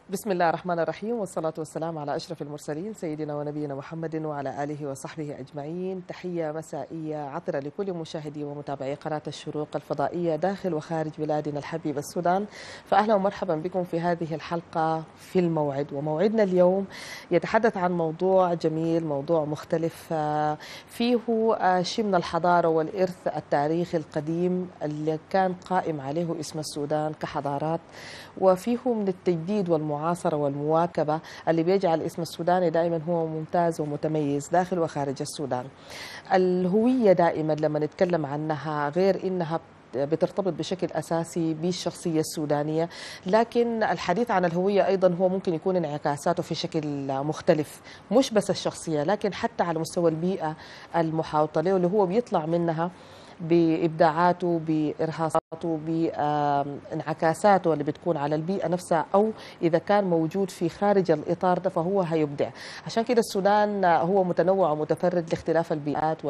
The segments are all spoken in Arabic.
بسم الله الرحمن الرحيم، والصلاة والسلام على أشرف المرسلين سيدنا ونبينا محمد وعلى آله وصحبه أجمعين. تحية مسائية عطرة لكل مشاهدي ومتابعي قناة الشروق الفضائية داخل وخارج بلادنا الحبيب السودان. فأهلا ومرحبا بكم في هذه الحلقة في الموعد. وموعدنا اليوم يتحدث عن موضوع جميل، موضوع مختلف فيه شيء من الحضارة والإرث التاريخي القديم اللي كان قائم عليه اسم السودان كحضارات، وفيه من التجديد والمعاصرة والمواكبة اللي بيجعل اسم السوداني دائما هو ممتاز ومتميز داخل وخارج السودان. الهوية دائما لما نتكلم عنها غير إنها بترتبط بشكل أساسي بالشخصية السودانية، لكن الحديث عن الهوية أيضا هو ممكن يكون انعكاساته في شكل مختلف، مش بس الشخصية لكن حتى على مستوى البيئة المحاوطة له اللي هو بيطلع منها بإبداعاته، بإرهاصاته، بانعكاساته اللي بتكون على البيئة نفسها، أو إذا كان موجود في خارج الإطار ده فهو هيبدع. عشان كده السودان هو متنوع ومتفرد لاختلاف البيئات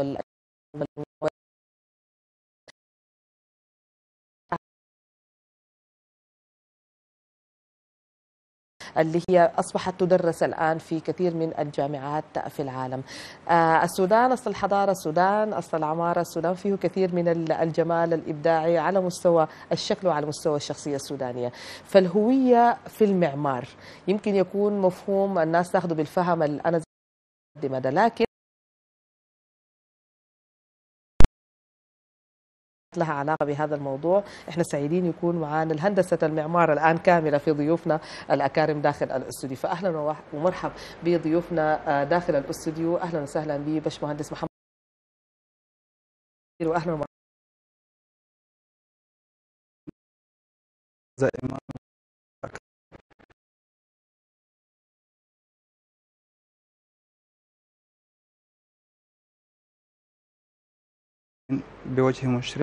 اللي هي أصبحت تدرس الآن في كثير من الجامعات في العالم. السودان أصل الحضارة، السودان أصل العمارة، السودان فيه كثير من الجمال الإبداعي على مستوى الشكل وعلى مستوى الشخصية السودانية. فالهوية في المعمار يمكن يكون مفهوم الناس تاخذه بالفهم اللي أنا مقدمة ده، لكن لها علاقة بهذا الموضوع. احنا سعيدين يكون معنا الهندسة المعمار الآن كاملة في ضيوفنا الأكارم داخل الاستوديو. فأهلا ومرحب بضيوفنا داخل الاستوديو. أهلا وسهلا بباشمهندس محمد، وأهلا ومرحبا زي ما بوجه مشرق.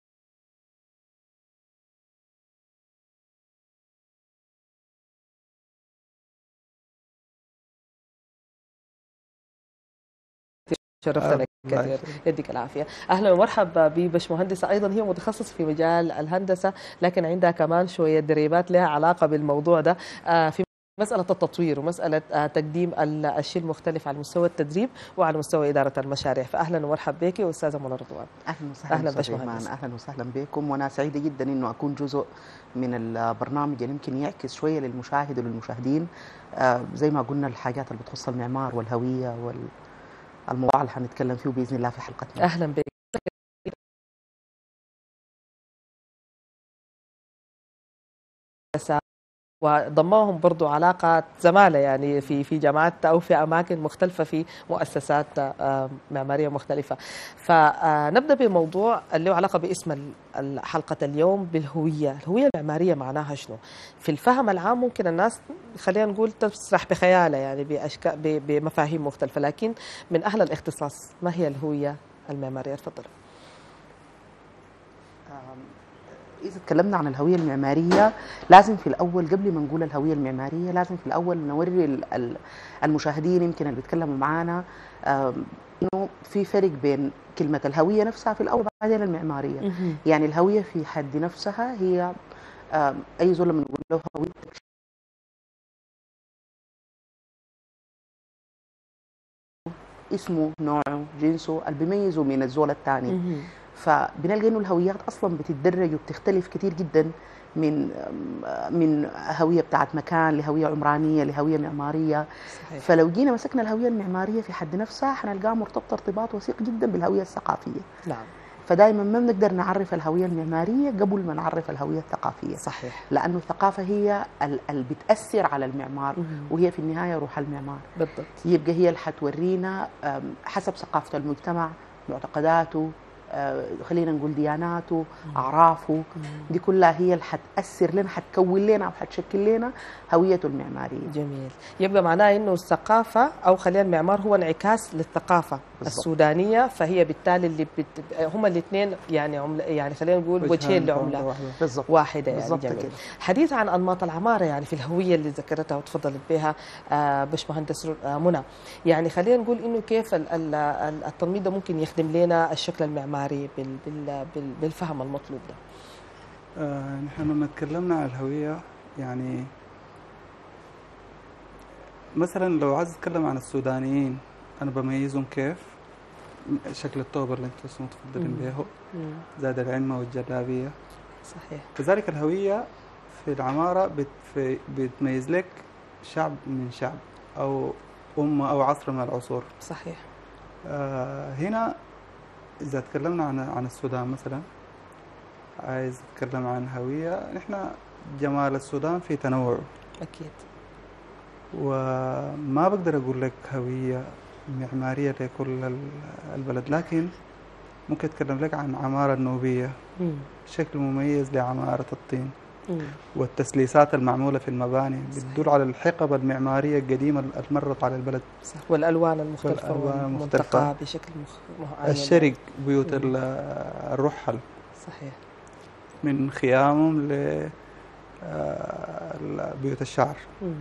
شرفتنا الله كثير، يخليك. يديك العافية. أهلا ومرحبا ببشمهندسة أيضا هي متخصصة في مجال الهندسة، لكن عندها كمان شوية دريبات لها علاقة بالموضوع ده في مسألة التطوير ومسألة تقديم الشيء المختلف على مستوى التدريب وعلى مستوى إدارة المشاريع. فأهلا ومرحبا بك أستاذة منى رضوان. اهلا وسهلا أهلا استاذ ايمان، باشمهندس. اهلا وسهلا بكم، وانا سعيده جدا انه اكون جزء من البرنامج اللي يمكن يعكس شويه للمشاهد وللمشاهدين زي ما قلنا الحاجات اللي بتخص المعمار والهويه والموضوع اللي حنتكلم فيه باذن الله في حلقتنا. أهلا بك. وضمهم برضو علاقة زمالة يعني في جامعات أو في أماكن مختلفة في مؤسسات معمارية مختلفة. فنبدأ بموضوع اللي له علاقة باسم حلقة اليوم بالهوية. الهوية المعمارية معناها شنو؟ في الفهم العام ممكن الناس خلينا نقول تسرح بخيالها يعني بمفاهيم مختلفة، لكن من أهل الاختصاص ما هي الهوية المعمارية؟ تفضل. إذا تكلمنا عن الهوية المعمارية لازم في الأول قبل ما نقول الهوية المعمارية لازم في الأول نوري المشاهدين يمكن اللي بيتكلموا معانا إنه في فرق بين كلمة الهوية نفسها في الأول وبعدين المعمارية. يعني الهوية في حد نفسها هي أي زول لما نقول له هوية اسمه، نوعه، جنسه اللي بيميزه من الزول الثاني. فبنلقى انه الهويات اصلا بتتدرج وبتختلف كتير جدا من هويه بتاعت مكان لهويه عمرانيه لهويه معماريه. صحيح. فلو جينا مسكنا الهويه المعماريه في حد نفسها حنلقاها مرتبطه ارتباط وثيق جدا بالهويه الثقافيه. نعم. فدائما ما بنقدر نعرف الهويه المعماريه قبل ما نعرف الهويه الثقافيه. صحيح. لانه الثقافه هي اللي بتاثر على المعمار وهي في النهايه روح المعمار. بالضبط. يبقى هي اللي حتورينا حسب ثقافه المجتمع، معتقداته، خلينا نقول دياناته، اعرافه، دي كلها هي اللي حتاثر لنا، حتكون لنا او حتشكل لنا هويته المعماريه. جميل. يبقى معناه انه الثقافه او خلينا المعمار هو انعكاس للثقافه بالضبط. السودانيه، فهي بالتالي اللي هما الاثنين يعني يعني خلينا نقول وجهين لعمله بالضبط واحده يعني. بالضبط جميل. كده. حديث عن انماط العماره يعني في الهويه اللي ذكرتها وتفضلت بها باشمهندس منى، يعني خلينا نقول انه كيف التنميط ده ممكن يخدم لنا الشكل المعماري بالفهم المطلوب ده. نحن لما تكلمنا عن الهوية يعني مثلا لو عايز اتكلم عن السودانيين، انا بميزهم كيف؟ شكل التوب اللي انتم متفضلين به، زاد العمة والجلابية. صحيح. كذلك الهوية في العمارة بتميز لك شعب من شعب أو أمة أو عصر من العصور. صحيح. هنا إذا تكلمنا عن السودان مثلا، عايز أتكلم عن هوية، نحن جمال السودان في تنوعه أكيد. وما بقدر أقول لك هوية معمارية لكل البلد، لكن ممكن أتكلم لك عن عمارة النوبية بشكل مميز لعمارة الطين والتسليسات المعمولة في المباني بتدل على الحقب المعمارية القديمة اللي مرت على البلد. صح. والألوان المختلفة والمنتقى بشكل معين. الشرق، بيوت الرحل. صحيح. من خيامهم بيوت الشعر،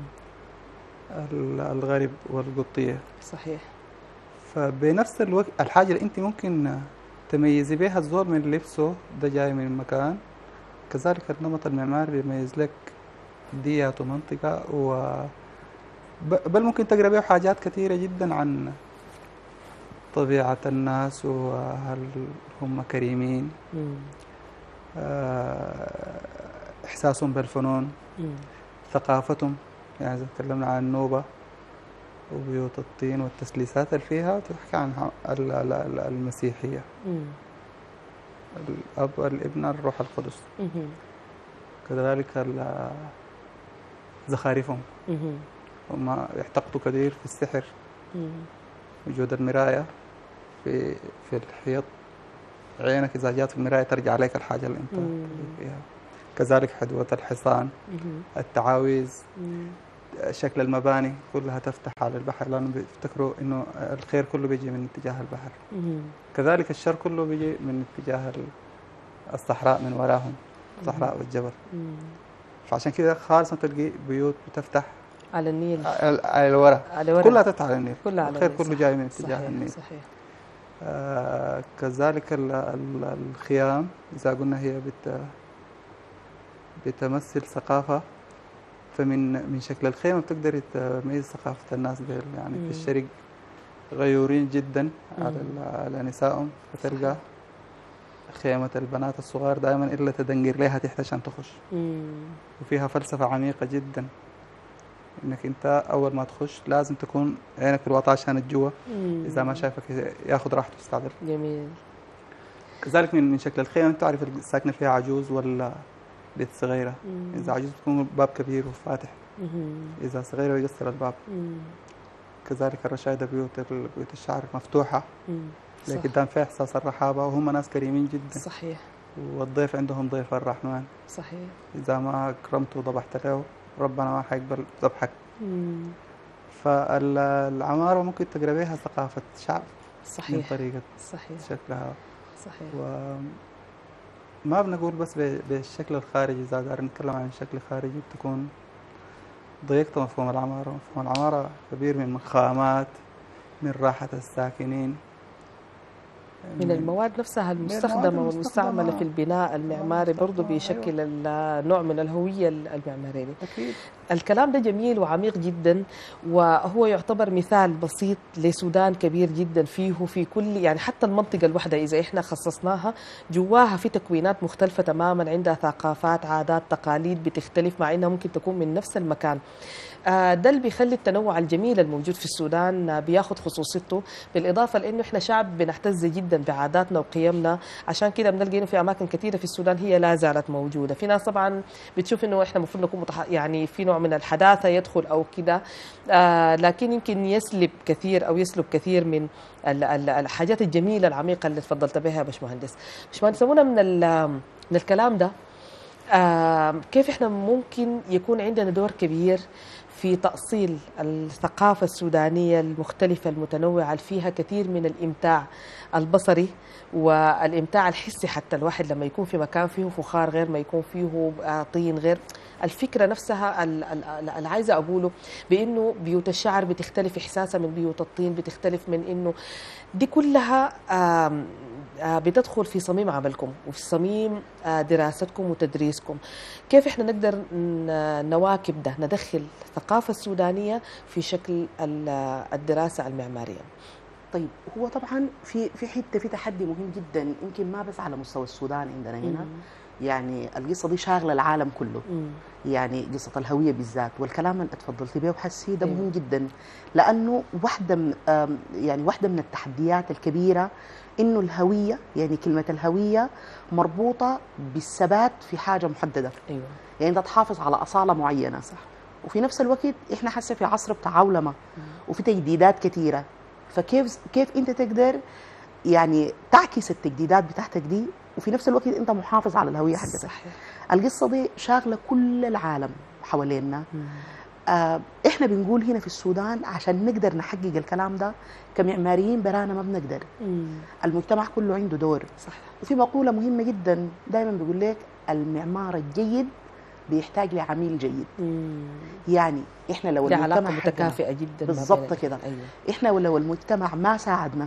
الغرب والقطية. صحيح. فبنفس الوقت الحاجة اللي انت ممكن تميزي بها الزول من لبسه ده جاي من مكان، كذلك النمط المعماري بيميز لك ديات ومنطقة بل ممكن تقرأ به حاجات كثيرة جدا عن طبيعة الناس وهل هم كريمين، إحساسهم بالفنون، ثقافتهم. يعني إذا تكلمنا عن النوبة وبيوت الطين والتسليسات اللي فيها، تحكي عن المسيحية، الأب الابن الروح القدس. كذلك زخارفهم، هم يعتقدوا كثير في السحر. وجود المراية في الحيط، عينك إذا جات في المراية ترجع عليك الحاجة اللي أنت فيها. كذلك حدوة الحصان، التعاويذ، شكل المباني كلها تفتح على البحر، لأنه بيفتكروا إنه الخير كله بيجي من اتجاه البحر. كذلك الشر كله بيجي من اتجاه الصحراء من وراهم، الصحراء والجبل. فعشان كده خالص تلقي بيوت بتفتح على النيل، على الورا، كلها تفتح على النيل، الخير كله جاي من اتجاه صحيح. النيل. صحيح. كذلك الخيام، إذا قلنا هي بتمثل ثقافة، فمن شكل الخيمة بتقدر تميز ثقافة الناس ديل. يعني في الشرق غيورين جدا على نسائهم، فتلقى خيمة البنات الصغار دائما إلا تدنقر لها تحت عشان تخش. وفيها فلسفة عميقة جدا، إنك أنت أول ما تخش لازم تكون عينك في الواطة عشان الجوا، إذا ما شايفك ياخذ راحته يستعدل. جميل. كذلك من شكل الخيمة أنت تعرف الساكنة فيها عجوز ولا بيت صغيرة. إذا عجوز بتكون باب كبير وفاتح، إذا صغيرة يقصر الباب. كذلك الرشايدة بيوت الشعر مفتوحة لقدام، فيها إحساس الرحابة، وهم ناس كريمين جدا. صحيح. والضيف عندهم ضيف الرحمن. صحيح. إذا ما أكرمته وضبحت له ربنا ما حيقبل ذبحك. فالعمارة ممكن تقرأ بها ثقافة شعب. صحيح. من طريقة صحيح. شكلها. صحيح. وما بنقول بس بالشكل الخارجي، إذا دار نتكلم عن الشكل الخارجي بتكون ضيقت مفهوم العمارة. مفهوم العمارة كبير من خامات، من راحة الساكنين، من المواد نفسها المستخدمة والمستعملة في البناء المعماري، برضو بيشكل نوع من الهوية المعمارية. أكيد. الكلام ده جميل وعميق جدا، وهو يعتبر مثال بسيط لسودان كبير جدا فيه في كل، يعني حتى المنطقة الواحدة إذا إحنا خصصناها جواها في تكوينات مختلفة تماما، عندها ثقافات، عادات، تقاليد بتختلف مع إنها ممكن تكون من نفس المكان. ده اللي بيخلي التنوع الجميل الموجود في السودان بياخد خصوصيته، بالإضافة لأنه إحنا شعب بنعتز جدا بعاداتنا وقيمنا. عشان كده بنلقى إنه في أماكن كثيرة في السودان هي لا زالت موجودة. في ناس طبعا بتشوف إنه إحنا المفروض نكون يعني في نوع من الحداثة يدخل أو كده، لكن يمكن يسلب كثير من الحاجات الجميلة العميقة اللي تفضلت بها يا باشمهندس. باشمهندس من الكلام ده، كيف إحنا ممكن يكون عندنا دور كبير في تأصيل الثقافة السودانية المختلفة المتنوعة اللي فيها كثير من الإمتاع البصري والإمتاع الحسي، حتى الواحد لما يكون في مكان فيه فخار غير ما يكون فيه طين غير. الفكره نفسها اللي عايزه اقوله بانه بيوت الشعر بتختلف احساسها من بيوت الطين، بتختلف من انه دي كلها بتدخل في صميم عملكم وفي صميم دراستكم وتدريسكم. كيف احنا نقدر نواكب ده، ندخل الثقافة السودانية في شكل الدراسة المعمارية؟ طيب هو طبعا في تحدي مهم جدا، يمكن ما بس على مستوى السودان عندنا هنا، يعني القصه دي شاغله العالم كله. يعني قصه الهويه بالذات، والكلام اللي اتفضلتي به وحسي ده مهم جدا، لانه واحده من التحديات الكبيره انه الهويه، يعني كلمه الهويه مربوطه بالثبات في حاجه محدده. ايوه، يعني انت تحافظ على اصاله معينه، صح. وفي نفس الوقت احنا حاسه في عصر بتاع عولمه وفي تجديدات كثيره، فكيف انت تقدر يعني تعكس التجديدات بتاعتك دي وفي نفس الوقت انت محافظ على الهويه حقتك. صحيح. القصه دي شاغله كل العالم حوالينا. احنا بنقول هنا في السودان عشان نقدر نحقق الكلام ده كمعماريين برانا ما بنقدر. المجتمع كله عنده دور. صح. وفي مقوله مهمه جدا دائما بيقول لك المعمار الجيد بيحتاج لعميل جيد. يعني احنا لو المجتمع علاقه متكافئه جدا بالضبط كده. أيوة. احنا لو المجتمع ما ساعدنا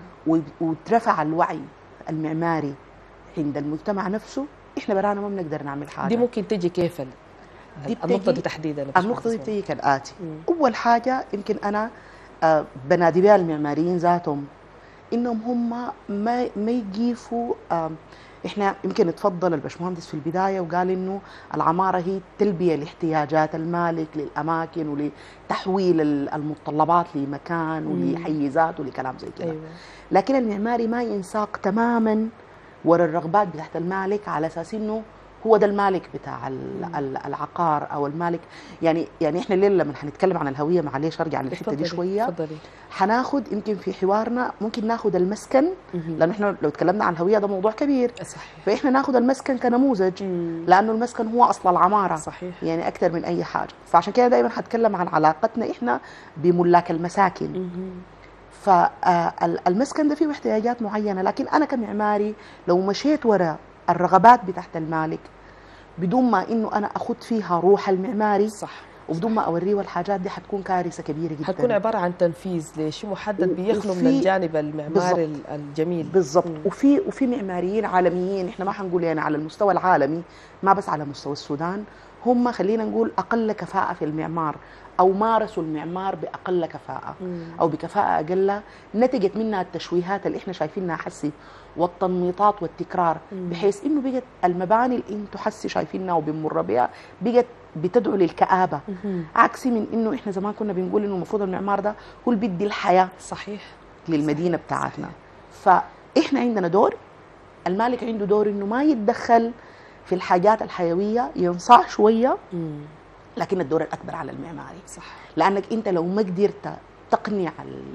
وترفع الوعي المعماري عند المجتمع نفسه، احنا برانا ما بنقدر نعمل حاجه. دي ممكن تجي كيف النقطه دي تحديدا؟ النقطه دي بتيجي كالاتي. اول حاجه يمكن انا بنادي بها المعماريين ذاتهم انهم هم ما يجيفوا. احنا يمكن اتفضل البشمهندس في البدايه وقال انه العماره هي تلبيه لاحتياجات المالك للاماكن ولتحويل المتطلبات لمكان ولحيزات ولكلام زي كده. أيوة. لكن المعماري ما ينساق تماما ورا الرغبات بتاعت المالك على اساس انه هو ده المالك بتاع العقار او المالك. يعني احنا الليله لما حنتكلم عن الهويه، معلش ارجع للحته دي شويه. تفضلي. حناخد يمكن في حوارنا ممكن ناخد المسكن، لانه احنا لو تكلمنا عن الهويه ده موضوع كبير. صحيح. فاحنا ناخد المسكن كنموذج، لانه المسكن هو اصل العماره. صحيح. يعني اكثر من اي حاجه. فعشان كده دائما حتكلم عن علاقتنا احنا بملاك المساكن. فالمسكن ده فيه احتياجات معينه، لكن انا كمعماري لو مشيت وراء الرغبات بتاعت المالك بدون ما انه انا اخذ فيها روح المعماري، صح، وبدون ما اوريه الحاجات دي، حتكون كارثه كبيره جدا. حتكون عباره عن تنفيذ لشيء محدد بيخلو من الجانب المعماري الجميل. بالضبط. وفي معماريين عالميين، احنا ما حنقول يعني على المستوى العالمي، ما بس على مستوى السودان، هم خلينا نقول اقل كفاءه في المعمار، او مارسوا المعمار باقل كفاءه او بكفاءه اقل، نتجت منها التشويهات اللي احنا شايفينها حسي والتنميطات والتكرار، بحيث انه بقت المباني اللي انتم حسي شايفينها وبنمر بها بقت بتدعو للكآبه. عكسي من انه احنا زمان كنا بنقول انه المفروض المعمار ده هو اللي بيدي الحياه. صحيح. للمدينه بتاعتنا. فاحنا عندنا دور، المالك عنده دور انه ما يتدخل في الحاجات الحيويه، ينصاع شويه، لكن الدور الاكبر على المعماري. صح. لانك انت لو ما قدرت تقنع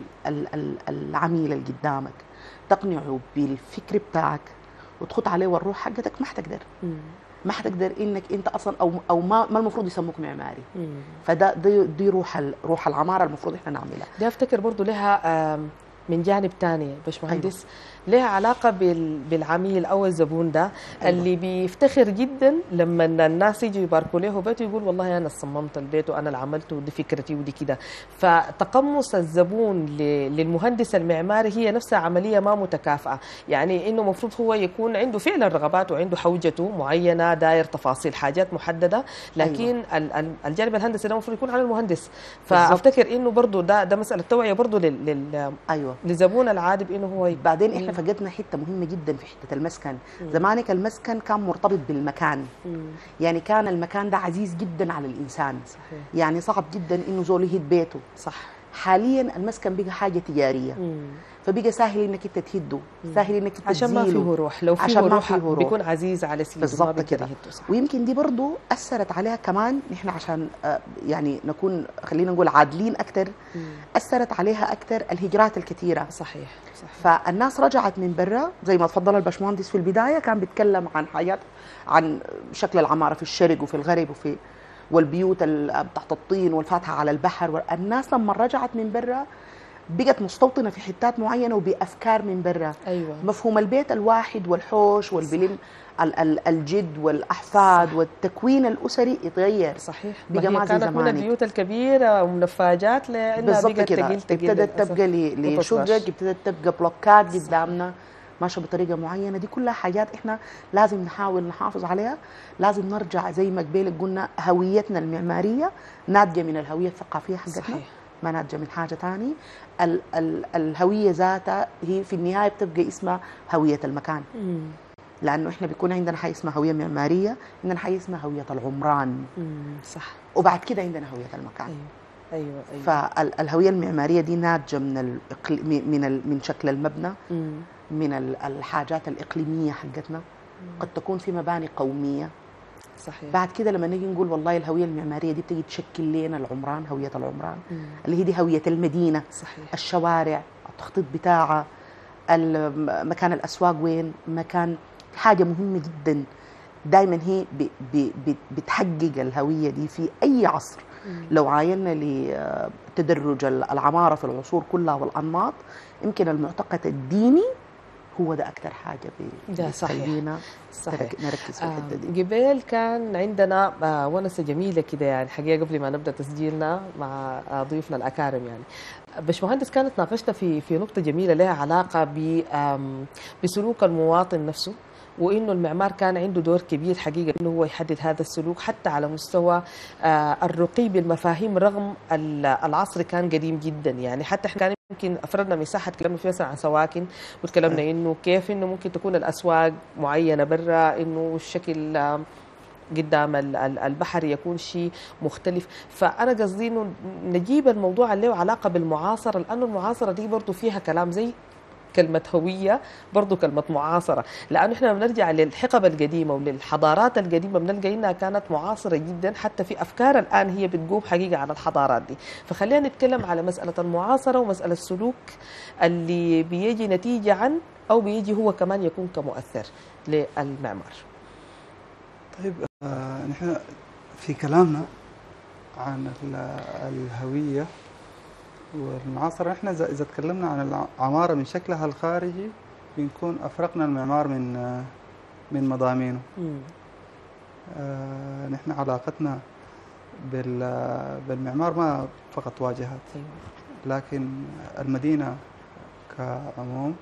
العميل اللي قدامك، تقنعه بالفكر بتاعك وتخط عليه والروح حقتك، ما حتقدر. ما حتقدر انك انت اصلا او ما المفروض يسموك معماري. فده دي روح العماره المفروض احنا نعملها. ده افتكر برضه لها من جانب ثاني باشمهندس، لها علاقه بالعميل او الزبون ده. اللي بيفتخر جدا لما الناس يجوا يباركوا له بيته، يقول والله انا صممت البيت وانا اللي عملته ودي فكرتي ودي كده. فتقمص الزبون للمهندس المعماري هي نفسها عمليه ما متكافئه. يعني انه المفروض هو يكون عنده فعلا رغبات وعنده حوجته معينه، داير تفاصيل حاجات محدده، لكن الجانب الهندسي ده المفروض يكون على المهندس. فافتكر انه برضه ده مساله توعيه برضه للزبون العادي بانه هو بعدين احنا فقدنا حته مهمه جدا في حته المسكن. زمانك المسكن كان مرتبط بالمكان. يعني كان المكان ده عزيز جدا على الانسان. صحيح. يعني صعب جدا انه زول يهد بيته. صح. حاليا المسكن بقى حاجه تجاريه. فبقى سهل انك انت تهده، سهل انك انت عشان ما فيه روح. لو فيه روح بيكون عزيز على سيده. بالضبط كده. ويمكن دي برضه اثرت عليها كمان، نحن عشان يعني نكون خلينا نقول عادلين اكثر، اثرت عليها اكثر الهجرات الكثيره. صحيح. فالناس رجعت من برا، زي ما تفضل الباشمهندس في البدايه، كان بيتكلم عن حاجات، عن شكل العماره في الشرق وفي الغرب والبيوت تحت الطين والفاتحه على البحر. الناس لما رجعت من برا بقت مستوطنه في حتات معينه وبافكار من برا. ايوه مفهوم البيت الواحد والحوش والبلم الجد والاحفاد صح. والتكوين الاسري يتغير. صحيح، بقى ما ما هي زي كانت من زمانك. البيوت الكبيره ومنفاجات لانها بالضبط بقت كده، تقيل تقيل ابتدت للأسف. تبقى وتطرش. لشقق، ابتدت تبقى بلوكات قدامنا ماشيه بطريقه معينه. دي كلها حاجات احنا لازم نحاول نحافظ عليها. لازم نرجع زي ما قبيل قلنا هويتنا المعماريه ناتجه من الهويه الثقافيه حقتنا، صحيح. ما ناتجه من حاجه ثاني. الهويه ذاتها هي في النهايه بتبقى اسمها هويه المكان، لانه احنا بيكون عندنا حاجه اسمها هويه معماريه، عندنا حاجه اسمها هويه العمران، صح. وبعد كده عندنا هويه المكان. ايوه ايوه ايوه. فالهويه المعماريه دي ناتجه من شكل المبنى، مم. من الحاجات الاقليميه حقتنا. قد تكون في مباني قوميه. صحيح. بعد كده لما نيجي نقول والله الهويه المعماريه دي بتيجي تشكل لنا العمران، هويه العمران اللي هي دي هويه المدينه. صحيح. الشوارع، التخطيط بتاعها، مكان الاسواق وين، مكان حاجه مهمه جدا. دائما هي بتحقق الهويه دي في اي عصر. لو عايلنا لتدرج العماره في العصور كلها والانماط، يمكن المعتقد الديني هو ده اكثر حاجه بتخلينا نركز في الحته دي. قبل كان عندنا ونسه جميله كده يعني حقيقه قبل ما نبدا تسجيلنا مع ضيوفنا الاكارم يعني باشمهندس كانت ناقشنا في نقطه جميله لها علاقه بسلوك المواطن نفسه، وانه المعمار كان عنده دور كبير حقيقه انه هو يحدد هذا السلوك حتى على مستوى الرقي بالمفاهيم رغم العصر كان قديم جدا. يعني حتى احنا كان يمكن افردنا مساحه تكلمنا فيها مثلا عن سواكن، وتكلمنا انه كيف انه ممكن تكون الاسواق معينه برا، انه الشكل قدام البحر يكون شيء مختلف. فانا قصدي انه نجيب الموضوع اللي له علاقه بالمعاصره، لانه المعاصره دي برضه فيها كلام زي كلمة هوية، برضو كلمة معاصرة، لأنه إحنا بنرجع للحقب القديمة وللحضارات القديمة بنلقى إنها كانت معاصرة جدا، حتى في أفكار الآن هي بتقوم حقيقة على الحضارات دي. فخلينا نتكلم على مسألة المعاصرة ومسألة السلوك اللي بيجي نتيجة عن أو بيجي هو كمان يكون كمؤثر للمعمار. طيب نحن في كلامنا عن الهوية والمعاصرة، احنا إذا تكلمنا عن العمارة من شكلها الخارجي بنكون أفرقنا المعمار من مضامينه. نحن علاقتنا بالمعمار ما فقط واجهات، لكن المدينة كعموم.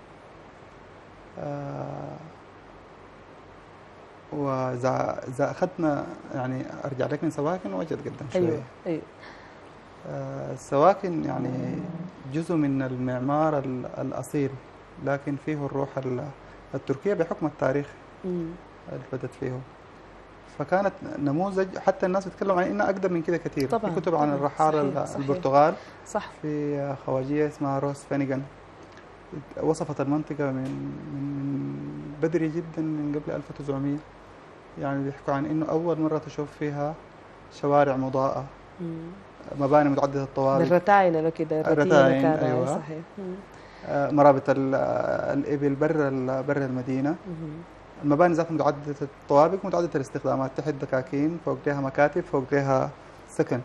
وإذا أخذنا يعني أرجع لك من سواكن وجد قدام شوية. أيوة. أيوة. السواكن يعني جزء من المعمار الأصيل، لكن فيه الروح التركية بحكم التاريخ اللي بدت فيه. فكانت نموذج، حتى الناس بتتكلم عن إنها أقدم من كده كثير. طبعا في كتب عن الرحالة البرتغال. صح. في خواجية اسمها روس فينيغان وصفت المنطقة من بدري جدا، من قبل 1900. يعني بيحكوا عن إنه أول مرة تشوف فيها شوارع مضاءة، مباني متعددة الطوابق، بالرتاين لو كده الرتاين. أيوة. صحيح. مرابط الإبل برا المدينة. المباني ذاتها متعددة الطوابق ومتعددة الاستخدامات، تحت دكاكين، فوق لها مكاتب، فوق لها سكن.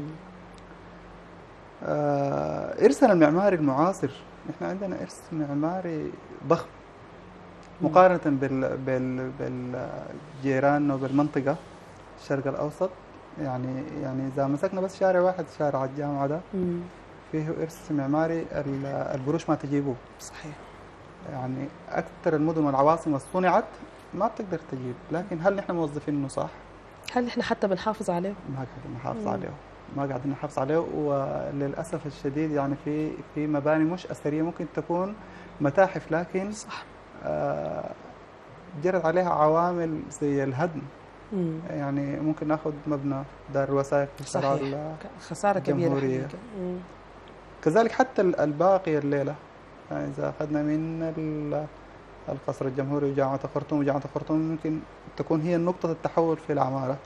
إرثنا المعماري المعاصر، نحن عندنا إرث معماري ضخم مقارنة بالجيران وبالمنطقة الشرق الأوسط. يعني إذا مسكنا بس شارع واحد، شارع الجامعة ده، فيه إرث معماري القروش ما تجيبه. صحيح. يعني أكثر المدن والعواصم صنعت ما بتقدر تجيب، لكن هل نحن موظفينه صح؟ هل نحن حتى بنحافظ عليه؟ ما قاعدين نحافظ عليه، ما قاعدين نحافظ عليه. وللأسف الشديد يعني في مباني مش أثرية ممكن تكون متاحف، لكن صح. جرت عليها عوامل زي الهدم. يعني ممكن ناخذ مبنى دار الوثائق في صحيح، خسارة كبيرة. كذلك حتى الباقي الليلة، يعني إذا أخذنا من القصر الجمهوري وجامعة خرطوم، ممكن تكون هي نقطة التحول في العمارة.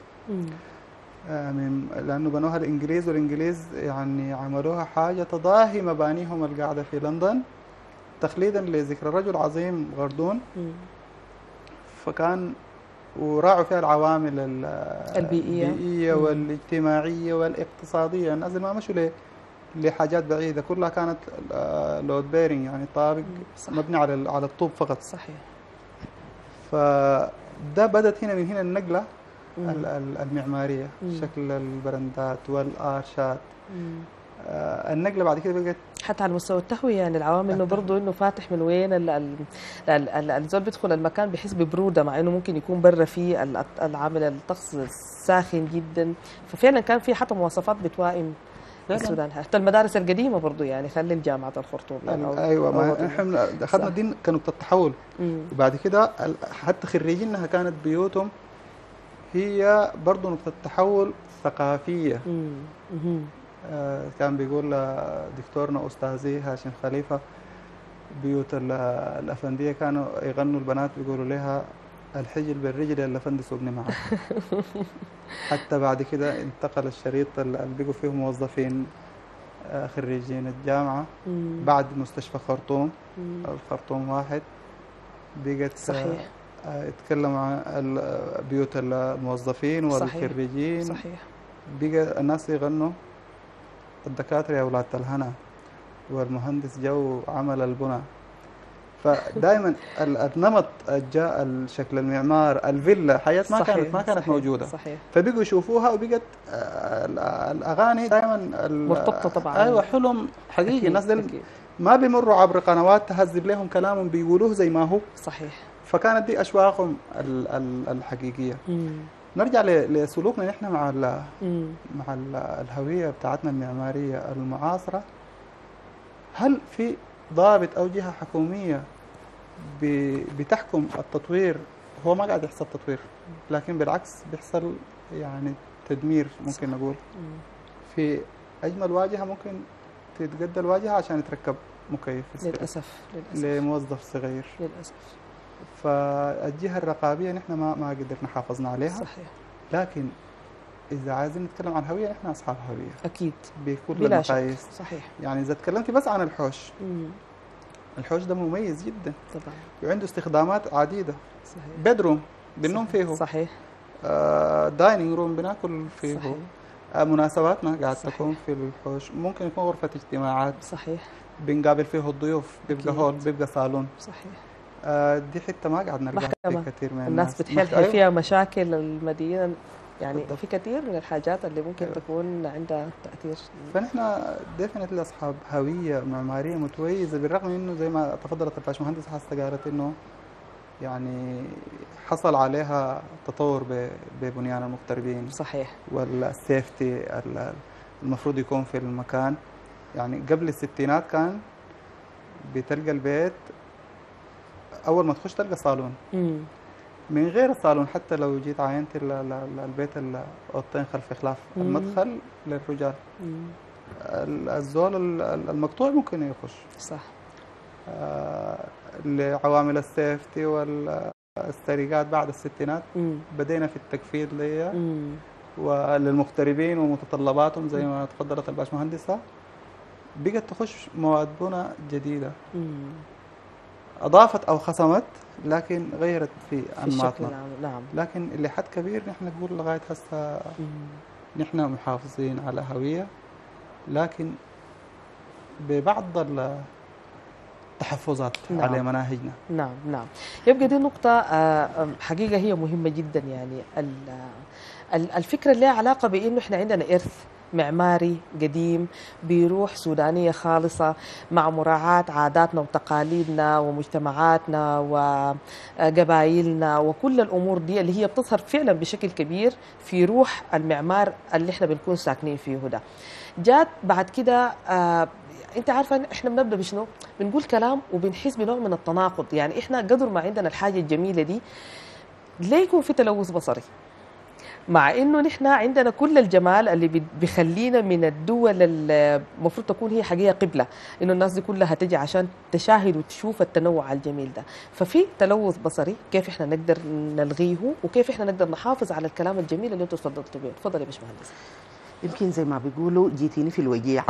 لأنه بنوها الإنجليز، والإنجليز يعني عملوها حاجة تضاهي مبانيهم القاعدة في لندن تخليدا لذكرى رجل عظيم غردون. فكان وراعوا فيها العوامل البيئية والاجتماعية والاقتصادية. الناس ما مشوا لحاجات بعيدة كلها كانت لود بيرنج، يعني طابق صح. مبني على الطوب فقط. صحيح. فده بدت من هنا النقلة مم. المعمارية، مم. شكل البرندات والآرشات. مم. النقلة بعد كده بقت حتى على مستوى التهوية، يعني العوامل انه برضه انه فاتح من وين الزول بيدخل المكان بيحس ببرودة، مع انه ممكن يكون برا فيه العامل الطقس ساخن جدا. ففعلا كان في حتى مواصفات بتوائم السودان، حتى المدارس القديمة برضه، يعني خلي الجامعة الخرطوم يعني ايوه، ما أو احنا اخذنا دي كانوا التحول. وبعد كده حتى خريجينها كانت بيوتهم هي برضه نقطة تحول ثقافية. كان بيقول دكتورنا أستاذي هاشم خليفة بيوت الأفندية كانوا يغنوا البنات بيقولوا لها الحجل بالرجل الأفندي سوقني معك. حتى بعد كده انتقل الشريط اللي بقوا فيه موظفين خريجين الجامعة بعد مستشفى خرطوم، الخرطوم واحد بقت صحيح. يتكلموا عن بيوت الموظفين والخريجين. صحيح. بقى الناس يغنوا الدكاترة يا أولاد الهنا، والمهندس جو عمل البنى. فدائما النمط جاء الشكل المعمار الفيلا حياة ما كانت موجودة. صحيح. فبقوا يشوفوها وبقت الأغاني دائما مرتبطة طبعا. أيوة، حلم حقيقي. الناس ما بيمروا عبر قنوات تهذب لهم كلامهم، بيقولوه زي ما هو. صحيح. فكانت دي أشواقهم الحقيقية. نرجع لسلوكنا نحن مع الهوية بتاعتنا المعمارية المعاصرة. هل في ضابط أو جهة حكومية بتحكم التطوير؟ هو ما قاعد يحصل تطوير، لكن بالعكس بيحصل يعني تدمير. ممكن نقول في أجمل واجهة ممكن تتقدى الواجهة عشان يتركب مكيف للأسف لموظف صغير للأسف. فالجهة الرقابية نحن ما قدرنا حافظنا عليها. صحيح. لكن إذا عايزين نتكلم عن هوية نحن أصحاب هوية أكيد بكل المقاييس. صحيح. يعني إذا تكلمتي بس عن الحوش، الحوش ده مميز جدا طبعا، وعنده استخدامات عديدة. صحيح. بيدروم بننوم فيه. صحيح. دايننج روم بناكل فيه. صحيح. مناسباتنا قاعد تكون في الحوش. ممكن يكون غرفة اجتماعات. صحيح. بنقابل فيه الضيوف، بيبقى هول، بيبقى صالون. صحيح. دي حتة ما قاعد نلقاها في كثير من الناس بتحل فيها مشاكل المدينة، يعني في كثير من الحاجات اللي ممكن تكون عندها تأثير. فنحن ديفنتلي أصحاب هوية معمارية متميزة، بالرغم من إنه زي ما تفضلت الباشمهندس حاسة قالت إنه يعني حصل عليها تطور ببنيان المغتربين. صحيح. والسيفتي المفروض يكون في المكان. يعني قبل الستينات كان بتلقى البيت أول ما تخش تلقى صالون. من غير الصالون، حتى لو جيت عاينت البيت الأوضتين خلف خلاف، المدخل للرجال. الزول المقطوع ممكن يخش. صح. لعوامل السيفتي والسرقات بعد الستينات بدينا في التكفير ليا وللمغتربين ومتطلباتهم زي ما تفضلت الباشمهندسة. بقت تخش مواد بناء جديدة أضافت أو خصمت، لكن غيرت في أنماطنا. نعم. لكن اللي حد كبير نحن نقول لغاية هسه نحن محافظين على هوية، لكن ببعض التحفظات على مناهجنا. نعم. يبقى دي نقطة حقيقة هي مهمة جدا. يعني الفكرة اللي لها علاقة بأنه احنا عندنا إرث معماري قديم بروح سودانية خالصة، مع مراعاة عاداتنا وتقاليدنا ومجتمعاتنا وقبائلنا وكل الأمور دي اللي هي بتظهر فعلا بشكل كبير في روح المعمار اللي احنا بنكون ساكنين فيه ده. جات بعد كده انت عارفه احنا بنبدا بشنو؟ بنقول كلام وبنحس بنوع من التناقض. يعني احنا قدر ما عندنا الحاجه الجميله دي ليه يكون في تلوث بصري؟ مع انه نحن عندنا كل الجمال اللي بيخلينا من الدول اللي المفروض تكون هي حقيقه قبله، انه الناس دي كلها تجي عشان تشاهد وتشوف التنوع الجميل ده. ففي تلوث بصري، كيف احنا نقدر نلغيه وكيف احنا نقدر نحافظ على الكلام الجميل اللي انتم تفضلتوا به؟ تفضل يا باشمهندس. يمكن زي ما بيقولوا جيتيني في الوجيعة.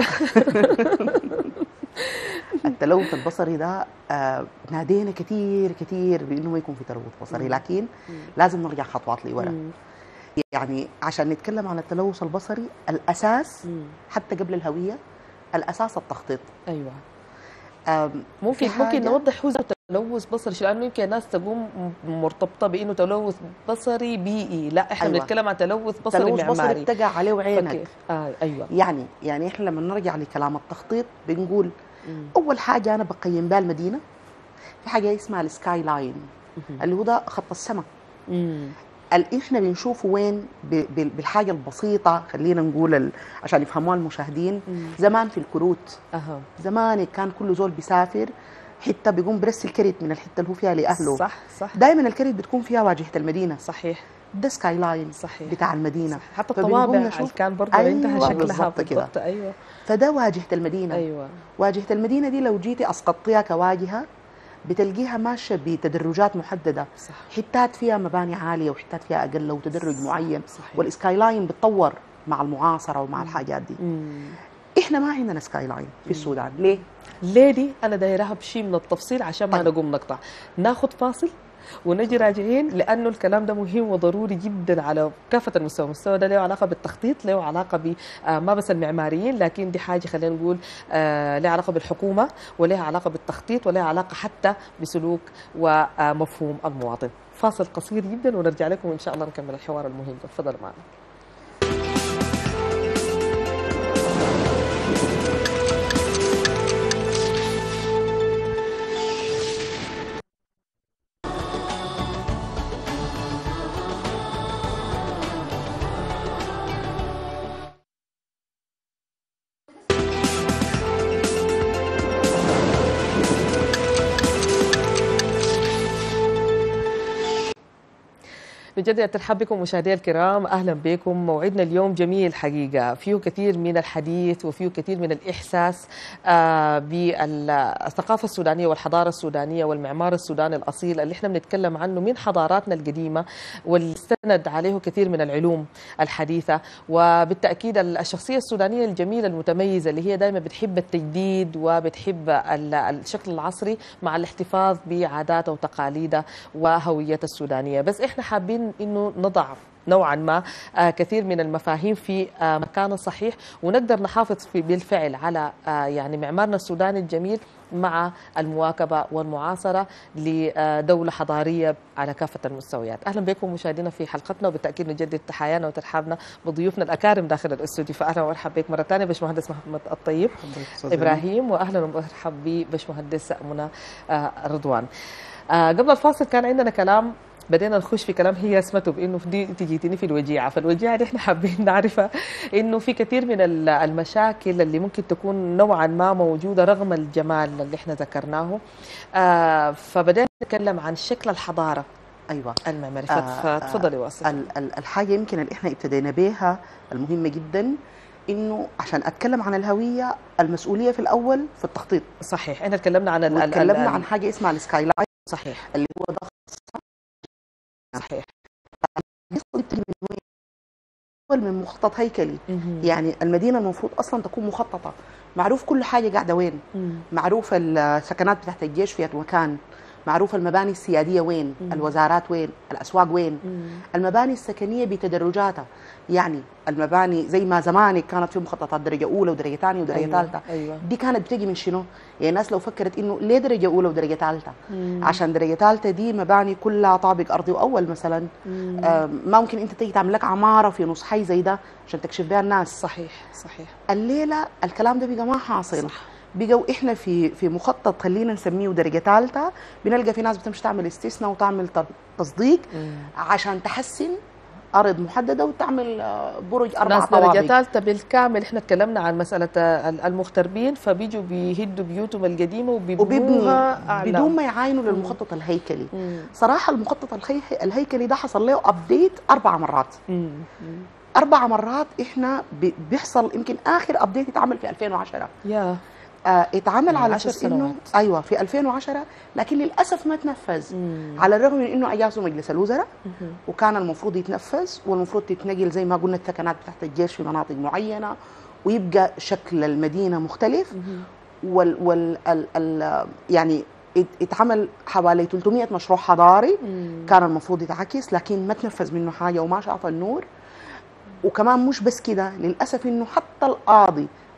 التلوث البصري ده نادينا كثير بانه ما يكون في تلوث بصري، لكن لازم نرجع خطوات لورا. يعني عشان نتكلم عن التلوث البصري، الاساس حتى قبل الهويه الاساس التخطيط. ايوه في ممكن نوضح هو تلوث بصري، لانه يمكن الناس تقوم مرتبطه بانه تلوث بصري بيئي، لا احنا أيوة. بنتكلم عن تلوث بصري تلوث معماري. بصري بتقع عليه عينك. ايوه يعني احنا لما نرجع لكلام التخطيط بنقول اول حاجه انا بقيم بها المدينه في حاجه اسمها السكاي لاين اللي هو ده خط السماء. احنا بنشوفه وين بالحاجه البسيطه، خلينا نقول عشان يفهموها المشاهدين. زمان في الكروت زمان كان كل زول بيسافر حته بيقوم برسل كريت من الحته اللي هو فيها لاهله. صح صح. دايما الكريت بتكون فيها واجهه المدينه. صحيح. ده سكاي لاين صحيح. بتاع المدينه. صحيح. حتى الطوابع كان برضه عندها شكلها بالضبط كده. ايوه فده واجهه المدينه. ايوه واجهه المدينه دي لو جيتي اسقطتيها كواجهه بتلقيها ماشيه بتدرجات محدده. صح. حتات فيها مباني عاليه وحتات فيها اقل وتدرج معين. صحيح. والسكاي لاين بتطور مع المعاصره ومع الحاجات دي. احنا ما عندنا سكاي لاين في السودان. ليه دي انا دايرها بشيء من التفصيل عشان ما نقوم نقطع. ناخذ فاصل ونجي راجعين، لانه الكلام ده مهم وضروري جدا على كافه المستوى. المستوى ده له علاقه بالتخطيط، له علاقه ب ما بس المعماريين، لكن دي حاجه خلينا نقول لها علاقه بالحكومه ولها علاقه بالتخطيط ولها علاقه حتى بسلوك ومفهوم المواطن. فاصل قصير جدا ونرجع لكم ان شاء الله نكمل الحوار المهم ده. تفضلوا معنا. نجدد الترحاب بكم مشاهدينا الكرام، اهلا بكم. موعدنا اليوم جميل حقيقه، فيه كثير من الحديث وفيه كثير من الاحساس بالثقافه السودانيه والحضاره السودانيه والمعمار السوداني الاصيل اللي احنا بنتكلم عنه من حضاراتنا القديمه واللي استند عليه كثير من العلوم الحديثه. وبالتاكيد الشخصيه السودانيه الجميله المتميزه اللي هي دائما بتحب التجديد وبتحب الشكل العصري مع الاحتفاظ بعاداتها وتقاليدها وهويتها السودانيه. بس احنا حابين انه نضع نوعا ما كثير من المفاهيم في مكانه الصحيح، ونقدر نحافظ بالفعل على يعني معمارنا السوداني الجميل مع المواكبه والمعاصره لدوله حضاريه على كافه المستويات. اهلا بكم مشاهدينا في حلقتنا، وبالتاكيد نجدد تحايانا وترحابنا بضيوفنا الاكارم داخل الاستوديو. فاهلا ومرحبا بك مره ثانيه باشمهندس محمد الطيب ابراهيم، واهلا ومرحبا بباشمهندس منى رضوان. قبل الفاصل كان عندنا كلام، بدينا نخش في كلام هي اسمته بانه دي انت جيتيني في الوجيعه، فالوجيعه دي احنا حابين نعرفها انه في كثير من المشاكل اللي ممكن تكون نوعا ما موجوده رغم الجمال اللي احنا ذكرناه. فبدينا نتكلم عن شكل الحضاره ايوه المعماري. فتفضلي واصل. الحاجه يمكن اللي احنا ابتدينا بها المهمه جدا انه عشان اتكلم عن الهويه المسؤوليه في الاول في التخطيط. صحيح. احنا تكلمنا عن تكلمنا عن حاجه اسمها السكاي لاين. صحيح. اللي هو ده صحيح. من مخطط هيكلي. يعني المدينه المفروض اصلا تكون مخططه، معروف كل حاجه قاعده وين، معروف السكنات بتاعت الجيش في مكان، معروف المباني السياديه وين، الوزارات وين، الاسواق وين، المباني السكنيه بتدرجاتها. يعني المباني زي ما زمان كانت في مخططات درجه اولى ودرجه ثانيه ودرجه ثالثه. أيوة. دي كانت بتجي من شنو؟ يعني الناس لو فكرت انه ليه درجه اولى ودرجه ثالثه؟ عشان درجه ثالثه دي مباني كلها طابق ارضي واول مثلا. ما ممكن انت تيجي تعمل لك عماره في نص حي زي ده عشان تكشف بها الناس. صحيح صحيح. الليله الكلام ده بقى ما حاصل. بقوا احنا في مخطط خلينا نسميه درجه ثالثه، بنلقى في ناس بتمشي تعمل استثناء وتعمل تصديق عشان تحسن ارض محدده وتعمل برج 4 طوابق. درجه ثالثه بالكامل. احنا تكلمنا عن مساله المغتربين فبيجوا بيهدوا بيوتهم القديمه وبيبنوها بدون ما يعاينوا للمخطط الهيكلي. صراحه المخطط الهيكلي ده حصل له ابديت 4 مرات. 4 مرات احنا بيحصل. يمكن اخر ابديت اتعمل في 2010. اتعمل على اساس انه ايوه في 2010، لكن للاسف ما تنفذ. على الرغم من انه اجازوا مجلس الوزراء وكان المفروض يتنفذ، والمفروض تتنقل زي ما قلنا الثكنات تحت الجيش في مناطق معينه، ويبقى شكل المدينه مختلف. يعني اتعمل حوالي 300 مشروع حضاري كان المفروض يتعكس، لكن ما تنفذ منه حاجه وما شاف النور. وكمان مش بس كده، للاسف انه حتى القاضي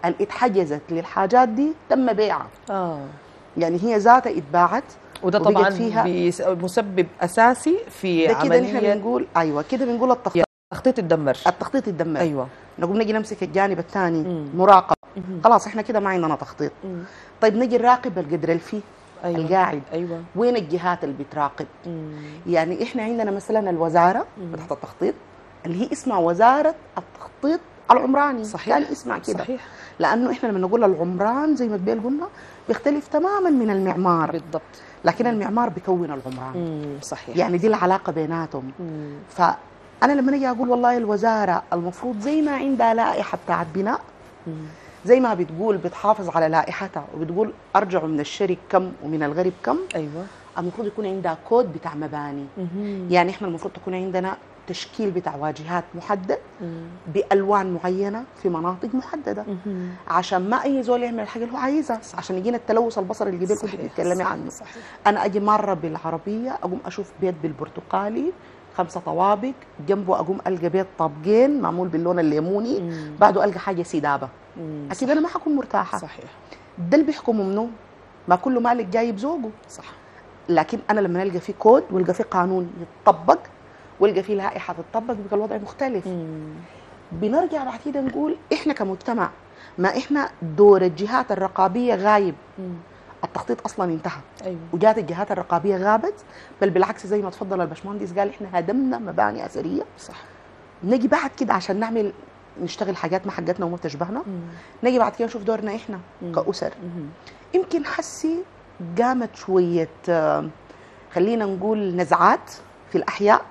اللي اتحجزت للحاجات دي تم بيعها. يعني هي ذاتها اتباعت، وده طبعا فيها مسبب اساسي في ده كده عمليه. نحن بنقول ايوه كده بنقول التخطيط الدمر. التخطيط الدمر. ايوه. نقوم نجي نمسك الجانب الثاني مراقبه. خلاص احنا كده ما عندنا تخطيط. طيب نجي نراقب القدر اللي فيه. أيوة. القاعد. ايوه. وين الجهات اللي بتراقب؟ يعني احنا عندنا مثلا الوزاره بتاعت التخطيط اللي هي اسمها وزاره التخطيط العمراني. صحيح. كان اسمها كده. صحيح. لانه احنا لما نقول العمران زي ما قبل قلنا بيختلف تماما من المعمار. بالضبط. لكن المعمار بيكون العمران. صحيح. يعني دي العلاقه بيناتهم. فانا لما اجي اقول والله الوزاره المفروض زي ما عندها لائحه بتاعت بناء، زي ما بتقول بتحافظ على لائحتها وبتقول ارجعوا من الشرك كم ومن الغرب كم. ايوه. المفروض يكون عندها كود بتاع مباني. يعني احنا المفروض تكون عندنا تشكيل بتاع واجهات محدد بالوان معينه في مناطق محدده عشان ما اي زول يعمل الحاجه اللي هو عايزها. عشان يجينا التلوث البصري اللي قبل كنت بتتكلمي عنه. صحيح. انا اجي مره بالعربيه اقوم اشوف بيت بالبرتقالي 5 طوابق، جنبه اقوم القى بيت طابقين معمول باللون الليموني، بعده القى حاجه سدابه. اكيد انا ما حكون مرتاحه. صحيح. ده اللي بيحكموا منه، ما كل مالك جايب ذوقه. صح. لكن انا لما القى في كود والقى في قانون يتطبق والقى في لائحه تتطبق بيبقى الوضع مختلف. بنرجع بعد كده نقول احنا كمجتمع ما احنا دور الجهات الرقابيه غايب. التخطيط اصلا انتهى. ايوه. وجات الجهات الرقابيه غابت، بل بالعكس زي ما تفضل الباشمهندس قال احنا هدمنا مباني اثريه. صح. نجي بعد كده عشان نشتغل حاجات ما حقتنا وما بتشبهنا. نجي بعد كده نشوف دورنا احنا كأسر. يمكن حسي قامت شويه خلينا نقول نزعات في الاحياء.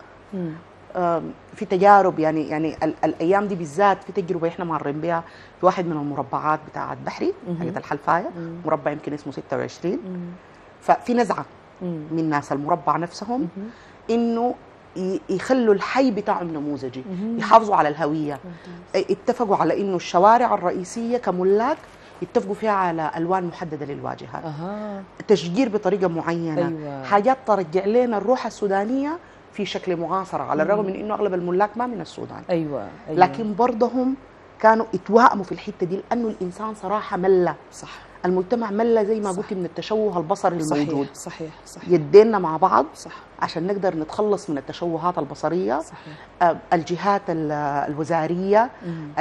في تجارب يعني الايام دي بالذات في تجربه احنا مارين بها في واحد من المربعات بتاعت بحري حقت الحلفايه، مربع يمكن اسمه 26. ففي نزعه من ناس المربع نفسهم انه يخلوا الحي بتاعهم نموذجي، يحافظوا على الهويه. اتفقوا على انه الشوارع الرئيسيه كملاك يتفقوا فيها على الوان محدده للواجهات. تشجير بطريقه معينه. أيوة. حاجات ترجع لنا الروح السودانيه في شكل معاصره، على الرغم من انه اغلب الملاك ما من السودان. ايوه. لكن برضهم كانوا يتوائموا في الحته دي لانه الانسان صراحه ملى. صح. المجتمع ملى زي ما قلت من التشوه البصري الموجود. صحيح. يدينا مع بعض. صح. عشان نقدر نتخلص من التشوهات البصريه. صحيح. الجهات الوزاريه،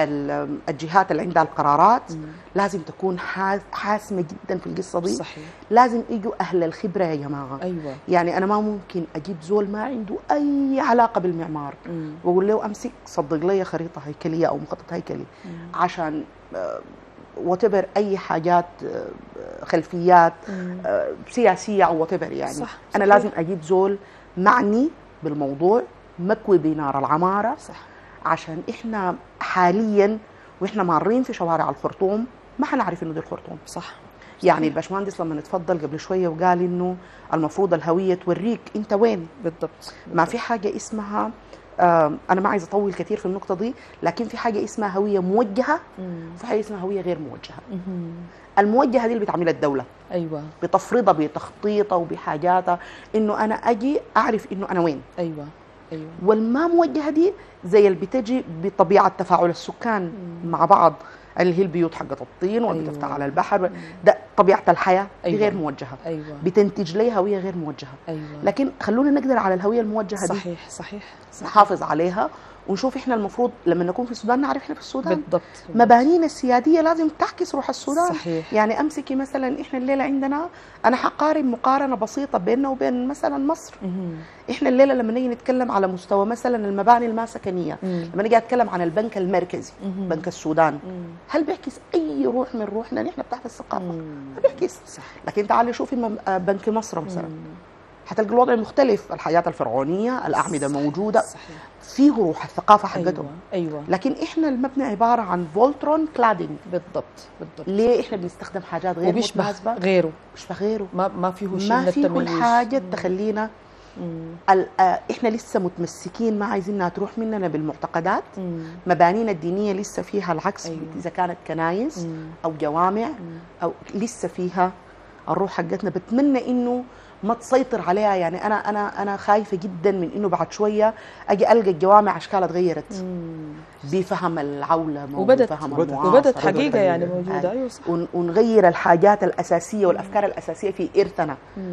الجهات اللي عندها القرارات لازم تكون حاسمه جدا في القصه دي. صحيح. لازم يجوا اهل الخبره يا جماعه. ايوه. يعني انا ما ممكن اجيب زول ما عنده اي علاقه بالمعمار واقول له امسك صدق لي خريطه هيكليه او مخطط هيكلي عشان وتبر اي حاجات خلفيات سياسيه او وتبر. يعني صح. انا لازم اجيب زول معني بالموضوع، مكوي بنار العماره. صح. عشان احنا حاليا واحنا مارين في شوارع الخرطوم ما حنعرف انه دي الخرطوم. صح. يعني الباشمهندس لما نتفضل قبل شويه وقال انه المفروض الهويه توريك انت وين. بالضبط. ما في حاجه اسمها انا ما عايزه اطول كثير في النقطه دي، لكن في حاجه اسمها هويه موجهه وفي حاجه اسمها هويه غير موجهه. الموجهه دي اللي بتعملها الدوله. ايوه. بتفرضها بتخطيطها وبحاجاتها انه انا اجي اعرف انه انا وين. ايوه. ايوه. والما موجهه دي زي اللي بتجي بطبيعه تفاعل السكان مع بعض، اللي هي البيوت حقت الطين واللي بتفتح على البحر. ده طبيعه الحياه. دي غير موجهه. ايوه. بتنتج لي هويه غير موجهه. ايوه. لكن خلونا نقدر على الهويه الموجهه دي. صحيح. نحافظ عليها ونشوف احنا المفروض لما نكون في السودان نعرف احنا في السودان. بالضبط. مبانينا السياديه لازم تعكس روح السودان. صحيح. يعني امسكي مثلا احنا الليله عندنا، انا حقارب مقارنه بسيطه بيننا وبين مثلا مصر. احنا الليله لما نيجي نتكلم على مستوى مثلا المباني الماسكنيه، لما نيجي اتكلم عن البنك المركزي بنك السودان، هل بيعكس اي روح من روحنا نحن بتاعت الثقافه؟ ما بيعكس. صح. لكن تعالي شوفي بنك مصر مثلا، حتلقي الوضع مختلف، الحياه الفرعونيه، الاعمده موجوده. صحيح. فيه روح الثقافه حقتهم. أيوة. لكن احنا المبنى عباره عن فولترون كلادينج. بالضبط. ليه احنا بنستخدم حاجات غير متناسبه غيره، بيشبه غيره، ما فيه شيء ما من فيه التميز. حاجه تخلينا احنا لسه متمسكين، ما عايزينها تروح مننا بالمعتقدات. مبانينا الدينيه لسه فيها العكس. أيوة. اذا كانت كنايس او جوامع او لسه فيها الروح حقتنا. بتمنى انه ما تسيطر عليها. يعني انا خايفه جدا من انه بعد شويه اجي القى الجوامع اشكالها اتغيرت بفهم العولمه وبفهم المعاصره وبدت حقيقه يعني موجوده. ايوه صح. ونغير الحاجات الاساسيه والافكار الاساسيه في ارثنا.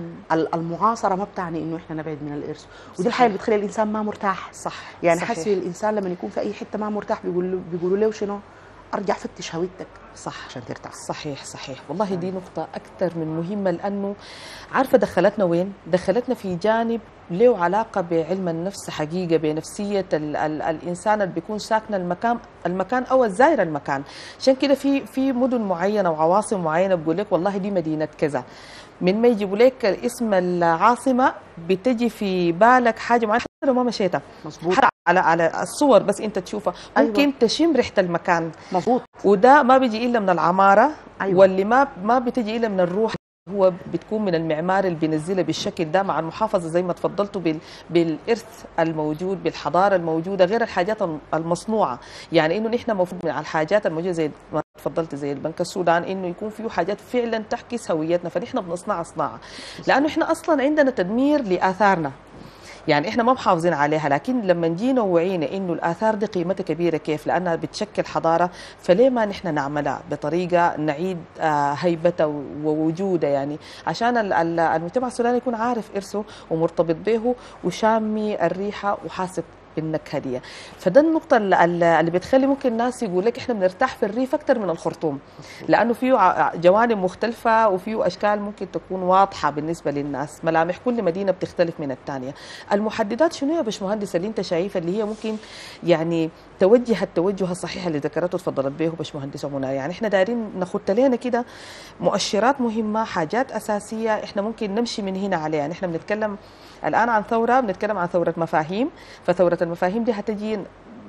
المعاصره ما بتعني انه احنا نبعد من الارث، ودي الحاجه اللي بتخلي الانسان ما مرتاح. صح. يعني حسي الانسان لما يكون في اي حته ما مرتاح بيقولوا له شنو؟ ارجع فتش هويتك صح عشان ترتاح. صحيح صحيح. والله دي نقطة أكثر من مهمة، لأنه عارفة دخلتنا وين؟ دخلتنا في جانب له علاقة بعلم النفس حقيقة، بنفسية الإنسان اللي بيكون ساكن المكان أو الزائر المكان. عشان كده في مدن معينة وعواصم معينة بقول لك والله دي مدينة كذا، من ما يجيبوا لك اسم العاصمة بتجي في بالك حاجة معينة حتى لو ما مشيتها. مظبوط. على الصور بس انت تشوفها ممكن أيوة. تشم ريحة المكان. مظبوط. وده ما بيجي الا من العمارة. أيوة. واللي ما بتجي الا من الروح، هو بتكون من المعمار اللي بينزلها بالشكل ده مع المحافظة زي ما تفضلتوا بالإرث الموجود، بالحضارة الموجودة، غير الحاجات المصنوعة. يعني إنه نحن المفروض من الحاجات الموجودة زي ما تفضلت زي البنك السودان إنه يكون فيه حاجات فعلا تعكس هويتنا، فنحن بنصنع صناعة، لأنه إحنا أصلا عندنا تدمير لآثارنا. يعني احنا ما محافظين عليها، لكن لما نجينا ووعينا انه الاثار دي قيمتها كبيره كيف، لانها بتشكل حضاره، فليه ما نحن نعملها بطريقه نعيد هيبتها ووجودها، يعني عشان المجتمع السوداني يكون عارف ارثه ومرتبط به وشامي الريحه وحاسب بالنكهه دي. فده النقطه اللي بتخلي ممكن الناس يقول لك احنا بنرتاح في الريف اكثر من الخرطوم، لانه فيه جوانب مختلفه وفيه اشكال ممكن تكون واضحه بالنسبه للناس، ملامح كل مدينه بتختلف من الثانيه. المحددات شنو يا باشمهندس اللي انت شايفه اللي هي ممكن يعني توجه التوجه الصحيح اللي ذكرته تفضلت به باشمهندسه منى؟ يعني احنا دايرين ناخد لنا كده مؤشرات مهمه، حاجات اساسيه احنا ممكن نمشي من هنا عليها. يعني احنا بنتكلم الان عن ثوره، بنتكلم عن ثوره مفاهيم، فثوره المفاهيم دي هتجي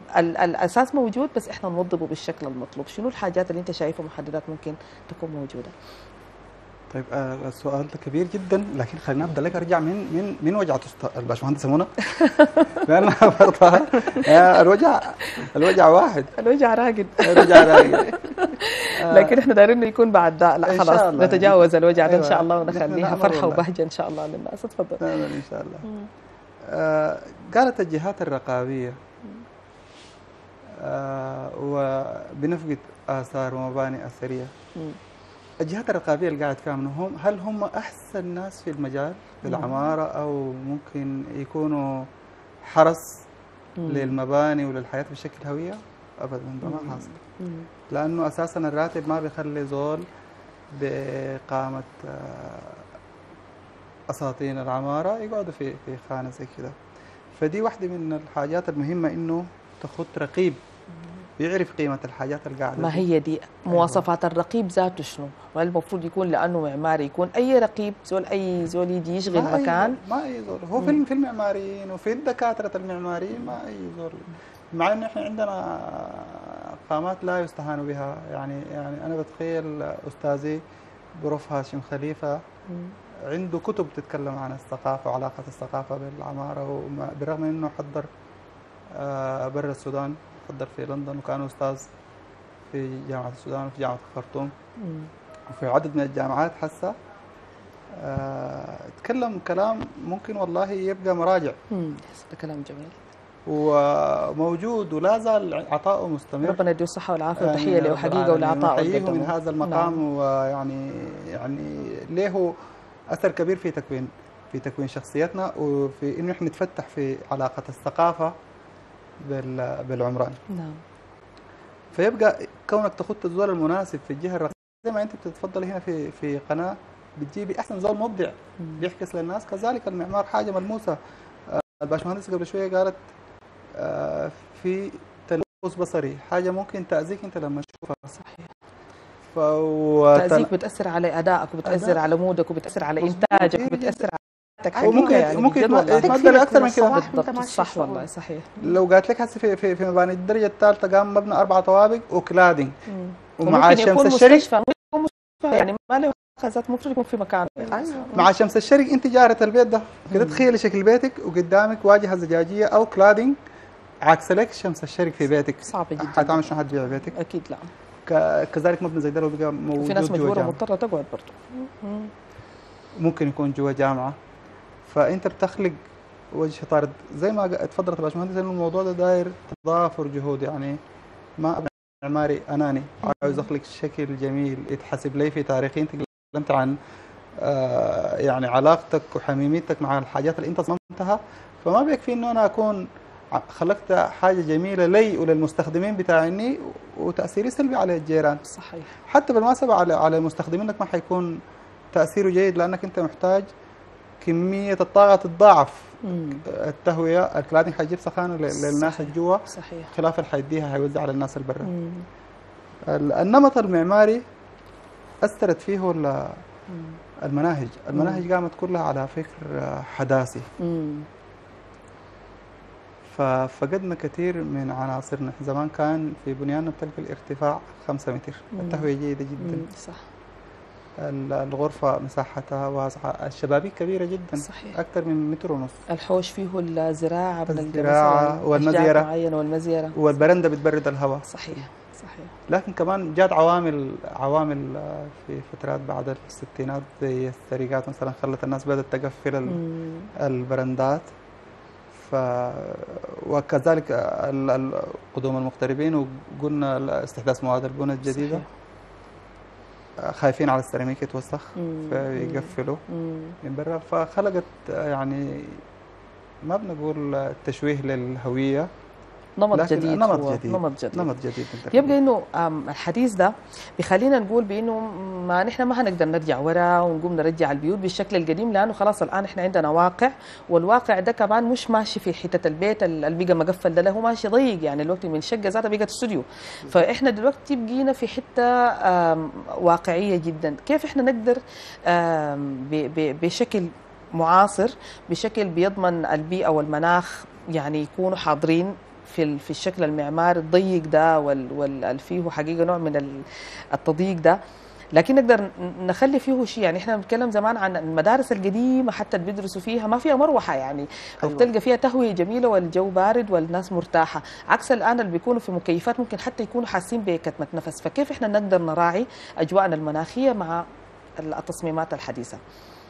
الاساس موجود بس احنا نوظفه بالشكل المطلوب. شنو الحاجات اللي انت شايفه محددات ممكن تكون موجوده؟ طيب السؤال ده كبير جدا، لكن خلينا ابدا لك ارجع من وجعه الباشمهندسه منى. لان برضه الوجع واحد، الوجع راقد. الوجع راقد. لكن احنا دايرين يكون بعد ده لا خلاص نتجاوز الوجع ده أيوة. ان شاء الله ونخليها فرحه وبهجه ان شاء الله للناس. تفضل. ان شاء الله. قالت الجهات الرقابيه وبنفقد اثار ومباني اثريه. الجهات الرقابيه اللي قاعد فيها منهم، هل هم احسن ناس في المجال في العماره، او ممكن يكونوا حرس للمباني وللحياه بشكل هويه؟ ابدا ده ما حاصل، لانه اساسا الراتب ما بيخلي زول بقامه اساطين العماره يقعدوا في خانه زي كده. فدي واحده من الحاجات المهمه، انه تخط رقيب بيعرف قيمة الحاجات اللي قاعدة. ما هي دي مواصفات الرقيب ذاته شنو؟ المفروض يكون لأنه معماري يكون أي رقيب أي زول يجي يشغل مكان؟ ما أي زول، هو في المعماريين وفي الدكاترة المعماريين، ما أي زول، مع إنه إحنا عندنا قامات لا يستهان بها. يعني أنا بتخيل أستاذي بروف هاشم خليفة عنده كتب تتكلم عن الثقافة وعلاقة الثقافة بالعمارة، بالرغم من إنه حضر برا السودان، حضر في لندن وكان أستاذ في جامعة السودان وفي جامعة الخرطوم وفي عدد من الجامعات. حسا تكلم كلام ممكن والله يبقى مراجع. ده كلام جميل وموجود ولا زال عطاؤه مستمر. ربنا يديه الصحة والعافية وتحية له حقيقة ولعطائه. نحييه من هذا المقام. نعم. ويعني له أثر كبير في تكوين شخصيتنا، وفي إنه إحنا نتفتح في علاقة الثقافة بالعمران. نعم. فيبقى كونك تخط الزول المناسب في الجهه الرقميه، زي ما انت بتتفضلي هنا في قناه بتجيبي احسن زول مبدع بيحكس للناس. كذلك المعمار حاجه ملموسه. الباشمهندس قبل شويه قالت في تلوث بصري، حاجه ممكن تاذيك انت لما تشوفها. صحيح. تاذيك بتاثر على ادائك وبتاثر على مودك وبتاثر على انتاجك وبتاثر وممكن يعني ممكن تمدلي اكثر من كده. بالضبط. صح والله صحيح. لو قالت لك هسه في مباني الدرجه الثالثه قام مبنى 4 طوابق وكلادنج ومع الشمس الشرق، يعني ما له خزات، المفروض يكون في مكان. مع شمس الشرق انت جاره البيت ده كده، تخيلي شكل بيتك وقدامك واجهه زجاجيه او كلادنج عكس لك شمس الشرق في بيتك، صعب جدا. حتعمل شنو؟ حتبيع بيتك؟ اكيد لا. كذلك مبنى زي ده لو بقى موجود في ناس مجبوره مضطره تقعد برضه. ممكن يكون جوا جامعه فانت بتخلق وجه طارد زي ما اتفضلت يا باشمهندس، انه الموضوع ده داير تضافر جهود. يعني ما أبنى معماري اناني عاوز اخلق شكل جميل يتحسب لي في تاريخي. انت تكلمت عن يعني علاقتك وحميميتك مع الحاجات اللي انت صممتها، فما بيكفي انه انا اكون خلقت حاجه جميله لي وللمستخدمين بتاعيني وتاثيري سلبي على الجيران. صحيح. حتى بالمناسبه على المستخدمينك ما حيكون تاثيره جيد، لانك انت محتاج كميه الطاقه تتضاعف. التهويه الكلادنج حيجيب سخانه للناس اللي جوا، صحيح. خلاف اللي حيديها حيوزع على الناس اللي برا. النمط المعماري اثرت فيه المناهج قامت كلها على فكر حداثي. ففقدنا كثير من عناصرنا. زمان كان في بنياننا بتلقى الارتفاع 5 متر، التهوية جيدة جدا. صح. الغرفة مساحتها واسعة، الشبابيك كبيرة جدا. صحيح. أكثر من متر ونص. الحوش فيه الزراعة من الزراعة والمزيرة معينة والمزيرة، والبرندة بتبرد الهواء. صحيح. صحيح. لكن كمان جات عوامل في فترات بعد الستينات زي السرقات مثلا، خلت الناس بدأت تقفل البرندات. وكذلك قدوم المغتربين، وقلنا استحداث مواد البناء الجديدة. صحيح. خايفين على السيراميك يتوسخ فيقفلوا من برا، فخلقت يعني ما بنقول تشويه للهوية، نمط جديد. نمط جديد. يبقى انه الحديث ده بيخلينا نقول بانه ما نحن ما هنقدر نرجع ورا ونقوم نرجع البيوت بالشكل القديم، لانه خلاص الان احنا عندنا واقع، والواقع ده كمان مش ماشي في حته البيت اللي بقى مقفل ده، لا هو ماشي ضيق. يعني الوقت من شقه ذاتها بقت استوديو. فاحنا دلوقتي بقينا في حته واقعيه جدا. كيف احنا نقدر بشكل معاصر، بشكل بيضمن البيئه والمناخ يعني يكونوا حاضرين في الشكل المعماري الضيق ده واللي فيه حقيقه نوع من التضييق ده، لكن نقدر نخلي فيه شيء. يعني احنا بنتكلم زمان عن المدارس القديمه حتى اللي بيدرسوا فيها ما فيها مروحه يعني، او أيوة. تلقى فيها تهويه جميله والجو بارد والناس مرتاحه، عكس الان اللي بيكونوا في مكيفات ممكن حتى يكونوا حاسين بكتمه نفس. فكيف احنا نقدر نراعي اجواءنا المناخيه مع التصميمات الحديثه؟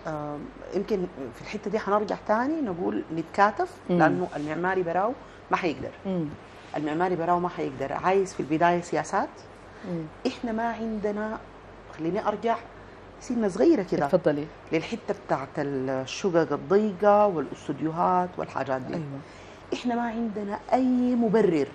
يمكن في الحته دي حنرجع تاني نقول نتكاتف، لانه المعماري براو ما حيقدر. المعماري براو ما حيقدر. عايز في البدايه سياسات. احنا ما عندنا، خليني ارجع سنه صغيره كده، اتفضلي، للحته بتاعت الشقق الضيقه والاستوديوهات والحاجات دي. أيوة. احنا ما عندنا اي مبرر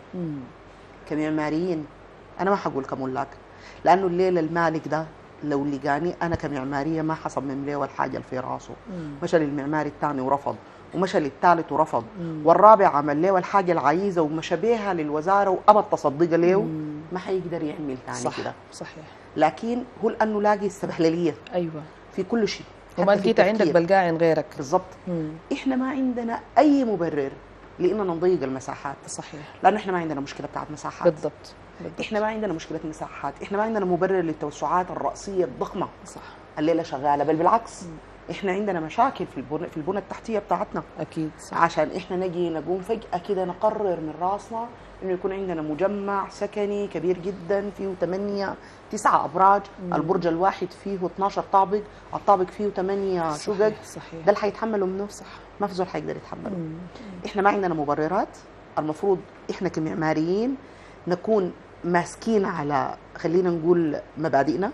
كمعماريين، انا ما حقول كملاك، لانه الليله المالك ده لو لقاني انا كمعماريه ما حصمم له الحاجه اللي في راسه، مشى للمعماري الثاني ورفض، ومشى للثالث ورفض، والرابع عمل له الحاجه العايزه ومشى بيها للوزاره وابد تصدق له، ما حيقدر يعمل ثاني كده. صحيح. لكن هو لانه لاقي السبهلليه ايوه في كل شيء، وما لقيتها عندك بلقاعن غيرك. بالضبط. احنا ما عندنا اي مبرر لاننا نضيق المساحات. صحيح. لانه احنا ما عندنا مشكله بتاعت مساحات. بالضبط. احنا ما عندنا مشكله مساحات، احنا ما عندنا مبرر للتوسعات الراسيه الضخمه. صح. الليله شغاله، بل بالعكس احنا عندنا مشاكل في البنى التحتيه بتاعتنا. اكيد صح. عشان احنا نجي نقوم فجاه كده نقرر من راسنا انه يكون عندنا مجمع سكني كبير جدا فيه 8 9 ابراج، البرج الواحد فيه 12 طابق، الطابق فيه 8 شقق. صحيح. ده اللي حيتحمله منه؟ صح. ما في زول حيقدر يتحمله. احنا ما عندنا مبررات. المفروض احنا كمعماريين نكون ماسكين على، خلينا نقول، مبادئنا،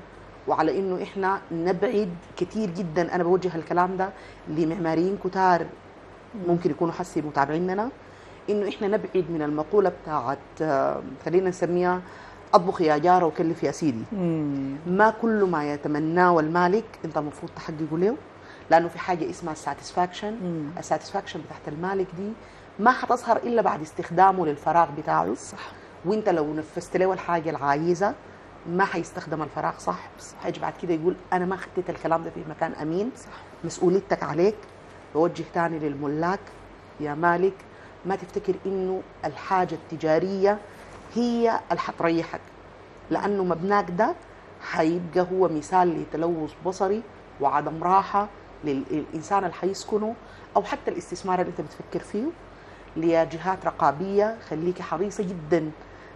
وعلى انه احنا نبعد كثير جدا. انا بوجه الكلام ده لمعماريين كتار ممكن يكونوا حسي متابعيننا، انه احنا نبعد من المقوله بتاعت خلينا نسميها اطبخ يا جاره وكلف يا سيدي. ما كل ما يتمناه المالك انت المفروض تحققه له، لانه في حاجه اسمها الساتسفاكشن. الساتسفاكشن بتاعت المالك دي ما حتظهر الا بعد استخدامه للفراغ بتاعه. صح. وانت لو نفذت له الحاجه العايزه ما حيستخدم الفراغ صح. حيجي بعد كده يقول انا ما خدت الكلام ده في مكان امين. صح. مسؤوليتك عليك. بوجه تاني للملاك، يا مالك ما تفتكر انه الحاجه التجاريه هي اللي حتريحك، لانه مبناك ده حيبقى هو مثال لتلوث بصري وعدم راحه للانسان اللي حيسكنه، او حتى الاستثمار اللي انت بتفكر فيه. لجهات رقابيه خليكي حريصه جدا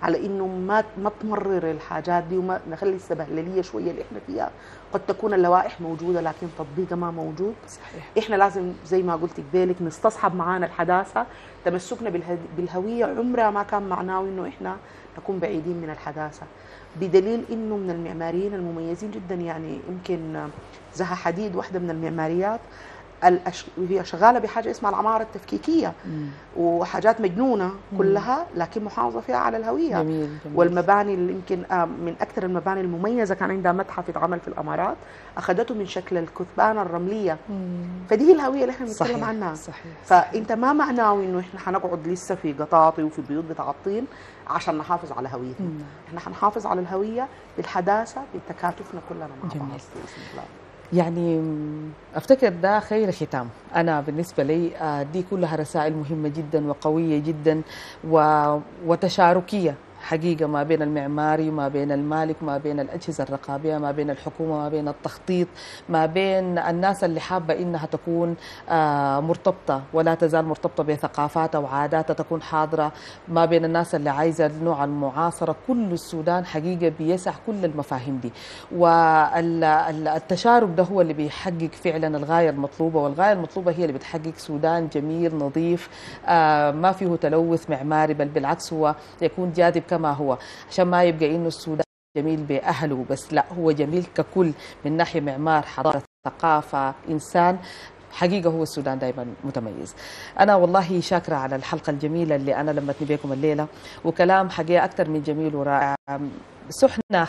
على انه ما تمرر الحاجات دي وما نخلي السبهلليه شويه اللي احنا فيها. قد تكون اللوائح موجوده لكن تطبيقها ما موجود. صحيح. احنا لازم زي ما قلت قبالك نستصحب معانا الحداثه. تمسكنا بالهويه عمرها ما كان معناه انه احنا نكون بعيدين من الحداثه، بدليل انه من المعماريين المميزين جدا. يعني يمكن زها حديد واحده من المعماريات هي شغاله بحاجه اسمها العماره التفكيكيه وحاجات مجنونه كلها، لكن محافظه فيها على الهويه. جميل. والمباني اللي يمكن من اكثر المباني المميزه، كان عندها متحف يتعمل في الامارات اخذته من شكل الكثبان الرمليه. فدي هي الهويه اللي احنا بنتكلم عنها. صحيح. فانت ما معناه انه احنا حنقعد لسه في قطاطي وفي بيوت بتاع الطين عشان نحافظ على هويتنا. احنا حنحافظ على الهويه بالحداثه بتكاتفنا كلنا مع بعض باذن الله. يعني افتكر ده خير ختام. انا بالنسبه لي دي كلها رسائل مهمه جدا وقويه جدا وتشاركيه حقيقة ما بين المعماري وما بين المالك وما بين الأجهزة الرقابية، ما بين الحكومة، ما بين التخطيط، ما بين الناس اللي حابة إنها تكون مرتبطة ولا تزال مرتبطة بثقافاتها وعاداتها تكون حاضرة، ما بين الناس اللي عايزة نوع المعاصرة. كل السودان حقيقة بيسع كل المفاهيم دي، والتشارك ده هو اللي بيحقق فعلا الغاية المطلوبة، والغاية المطلوبة هي اللي بتحقق سودان جميل نظيف ما فيه تلوث معماري، بل بالعكس هو يكون جاذب كما هو، عشان ما يبقى إنه السودان جميل بأهله بس، لا هو جميل ككل من ناحية معمار، حضارة، ثقافة، إنسان. حقيقة هو السودان دائما متميز. أنا والله شاكرة على الحلقة الجميلة اللي أنا لمتني بكم الليلة، وكلام حقيقة أكثر من جميل ورائع. سحنا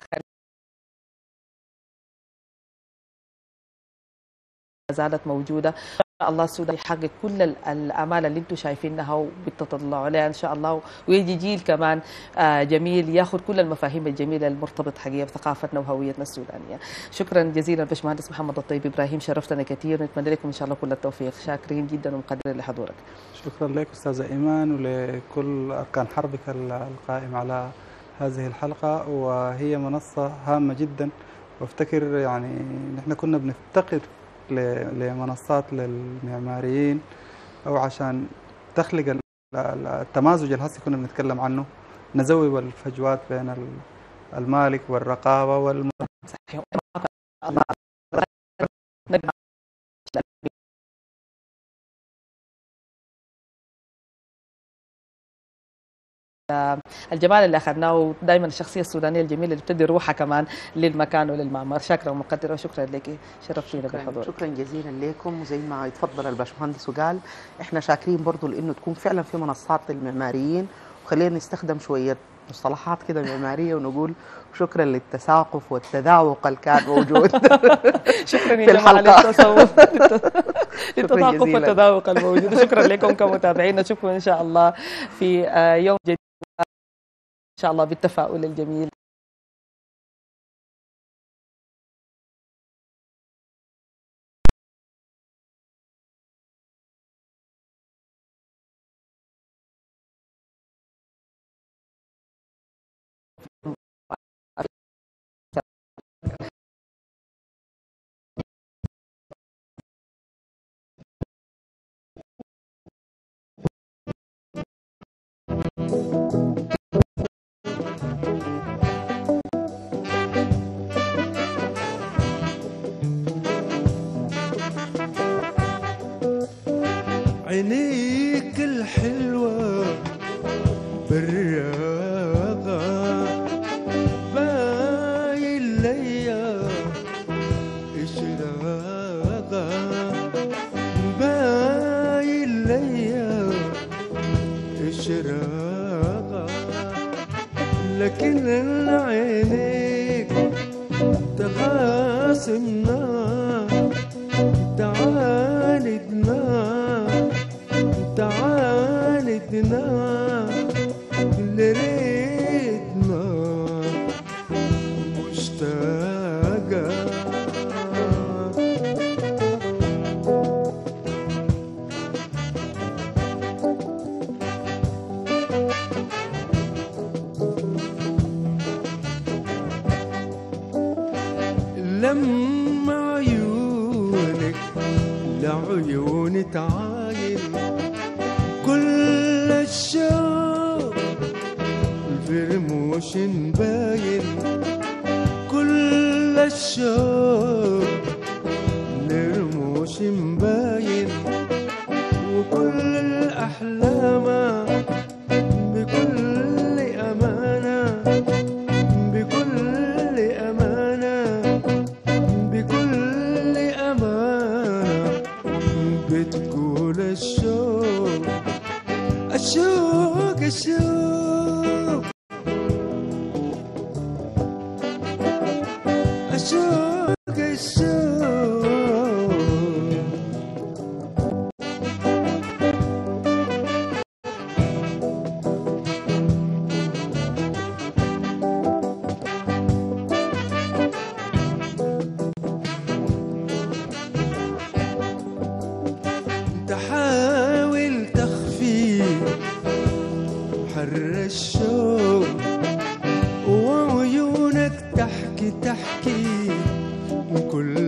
زالت موجودة. الله السودان يحقق كل الآمال اللي انتم شايفينها وبتطلعوا عليها إن شاء الله، ويجي جيل كمان جميل ياخذ كل المفاهيم الجميلة المرتبط حقيقة بثقافتنا وهويتنا السودانية. شكرا جزيلا باشمهندس محمد الطيب إبراهيم، شرفتنا كثير، ونتمنى لكم إن شاء الله كل التوفيق. شاكرين جدا ومقدرين لحضورك. شكرا لك أستاذة إيمان ولكل أركان حربك القائم على هذه الحلقة، وهي منصة هامة جدا. وافتكر يعني نحن كنا بنفتقد لمنصات للمعماريين أو عشان تخلق التمازج اللي هسه كنا بنتكلم عنه، نزوي الفجوات بين المالك والرقابة الجمال اللي اخذناه، ودائما الشخصيه السودانيه الجميله اللي بتدي روحها كمان للمكان وللمعمار. شاكره ومقدره وشكرا لك، شرفتينا بالحضور. شكرا جزيلا لكم، وزي ما يتفضل الباشمهندس وقال احنا شاكرين برضو لانه تكون فعلا في منصات للمعماريين، وخلينا نستخدم شويه مصطلحات كده معماريه ونقول شكرا للتساقف والتذوق اللي كان موجود. شكرا يا جماعه للتساقف والتذوق الموجود. شكرا لكم كمتابعين، نشوفكم ان شاء الله في يوم جديد إن شاء الله بالتفاؤل الجميل. عينيك الحلوة بالرياضة باين ليا إشراقة، باين ليا إشراقة، لكن عينيك تخاصمنا تعاندنا تعاندنا لريتنا مشتاقة. لما عيونك لعيوني تعاين كل الشوق في رموشك رموش باين كل الشوق لرموش باين وكل الأحلام بكل أمانة بكل أمانة بكل أمانة بتقول الشوق الشوق الشوق الشوق الشوق تحاول تخفي حر الشوق وعيونك تحكي كل